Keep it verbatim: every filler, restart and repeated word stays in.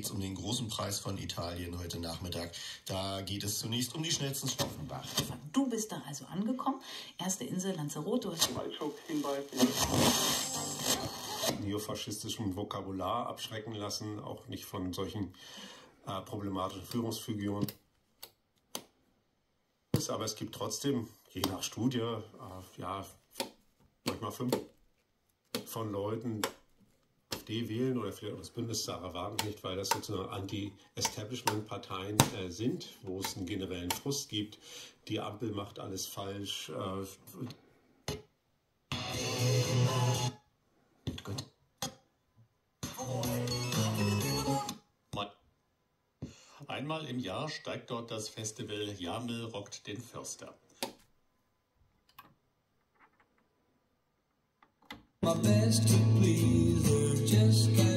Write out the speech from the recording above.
es um den großen Preis von Italien heute Nachmittag. Da geht es zunächst um die schnellsten Stoffenbach. Du bist da also angekommen. Erste Insel Lanzarote. Neofaschistischem Vokabular abschrecken lassen, auch nicht von solchen äh, problematischen Führungsfiguren. Aber es gibt trotzdem, je nach Studie, äh, ja, manchmal fünf von Leuten, die wählen oder vielleicht auch das Bündnis Sarah Wagenknecht, weil das sozusagen Anti-Establishment-Parteien äh, sind, wo es einen generellen Frust gibt. Die Ampel macht alles falsch. Äh, Gut. Einmal im Jahr steigt dort das Festival Jamel rockt den Förster. My best to please her, just